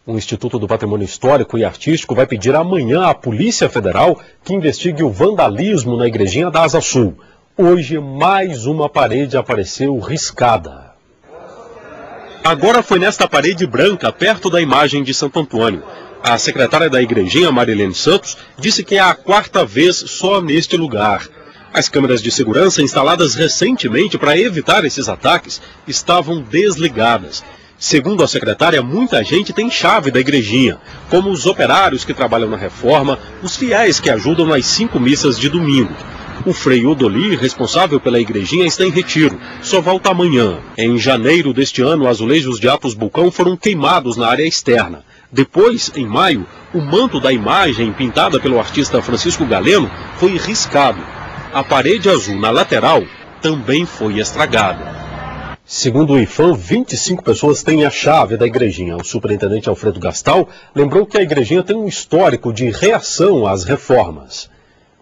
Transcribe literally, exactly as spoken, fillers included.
O Instituto do Patrimônio Histórico e Artístico vai pedir amanhã à Polícia Federal que investigue o vandalismo na igrejinha da Asa Sul. Hoje, mais uma parede apareceu riscada. Agora foi nesta parede branca, perto da imagem de Santo Antônio. A secretária da igrejinha, Marilene Santos, disse que é a quarta vez só neste lugar. As câmeras de segurança instaladas recentemente para evitar esses ataques estavam desligadas. Segundo a secretária, muita gente tem chave da igrejinha, como os operários que trabalham na reforma, os fiéis que ajudam nas cinco missas de domingo. O Frei Odoli, responsável pela igrejinha, está em retiro, só volta amanhã. Em janeiro deste ano, azulejos de Atos Bulcão foram queimados na área externa. Depois, em maio, o manto da imagem, pintada pelo artista Francisco Galeno, foi riscado. A parede azul na lateral também foi estragada. Segundo o IPHAN, vinte e cinco pessoas têm a chave da igrejinha. O superintendente Alfredo Gastal lembrou que a igrejinha tem um histórico de reação às reformas.